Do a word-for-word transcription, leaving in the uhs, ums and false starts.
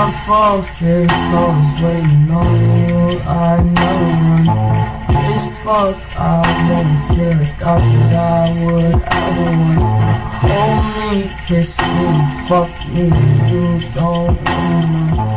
My fault, fear calls waiting on you. I never run. This fuck, I won't feel a thought that I would ever want. Hold me, kiss me, fuck me, you don't wanna.